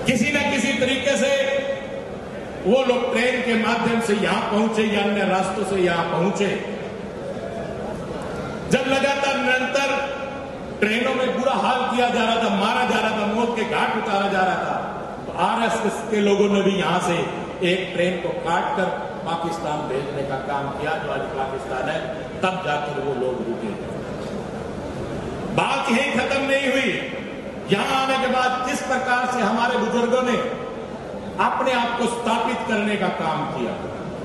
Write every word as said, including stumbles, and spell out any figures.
किसी न किसी तरीके से वो लोग ट्रेन के माध्यम से यहां पहुंचे या अन्य रास्तों से यहां पहुंचे। जब लगातार निरंतर ट्रेनों में बुरा हाल किया जा रहा था, मारा जा रहा था, मौत के घाट उतारा जा रहा था, तो आरएसएस के लोगों ने भी यहां से एक ट्रेन को काट कर पाकिस्तान भेजने का काम किया, जो आज पाकिस्तान है। तब जाकर वो लोग रुके। बात यही खत्म नहीं हुई। यहां आने के बाद जिस प्रकार से हमारे बुजुर्गों ने अपने आप को स्थापित करने का काम किया,